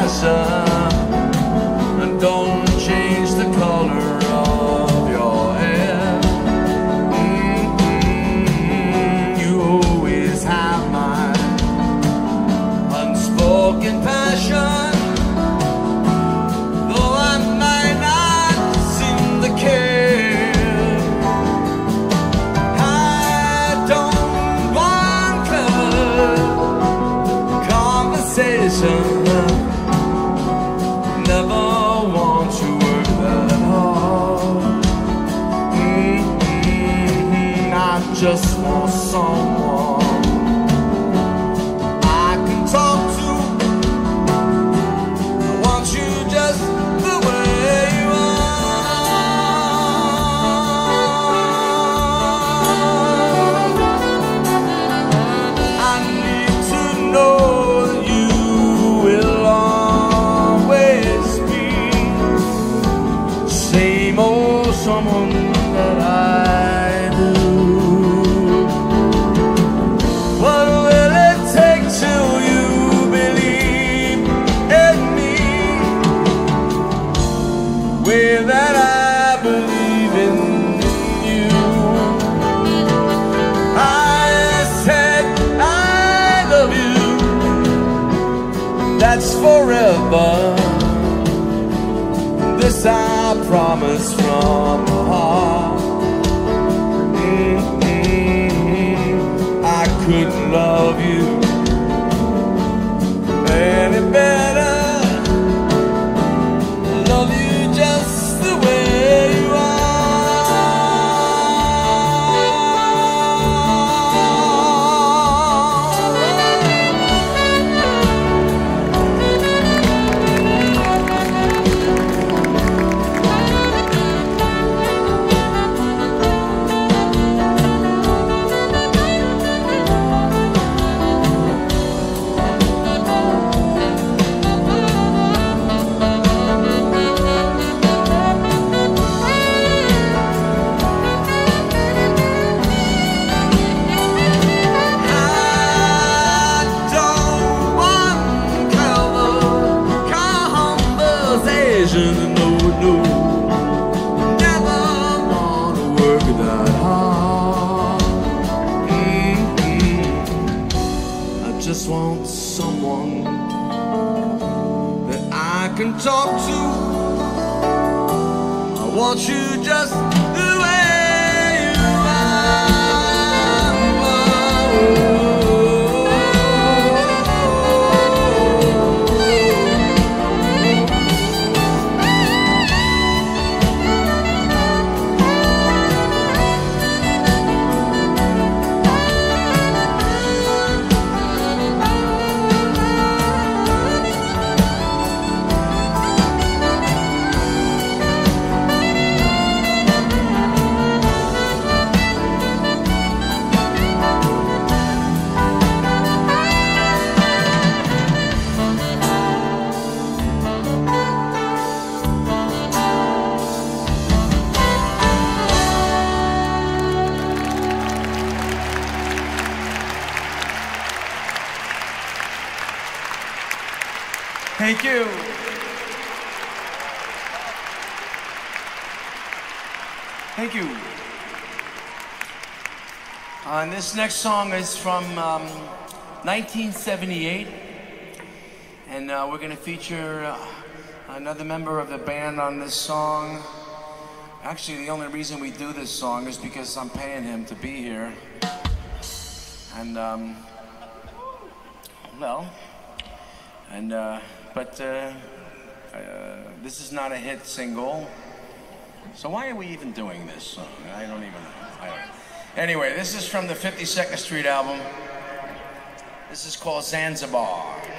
passion, and don't change the color of your hair. You always have my unspoken passion, though I might not seem to care. I don't want clever conversation, never want to work that hard. I just want someone I can talk to. I want you just the way you are. I need to know that you will always be same old someone that I knew. What will it take till you believe in me, the way that I believe in you? I said I love you, that's forever. This I promise from the heart. I couldn't love you any better. Love you just the way you are. No, never wanna work that hard. I just want someone that I can talk to. I want you just the way you are. Thank you. Thank you. And this next song is from 1978, and we're going to feature another member of the band on this song. Actually, the only reason we do this song is because I'm paying him to be here. And, but this is not a hit single. So why are we even doing this song? I don't even know. Anyway, this is from the 52nd Street album. This is called Zanzibar.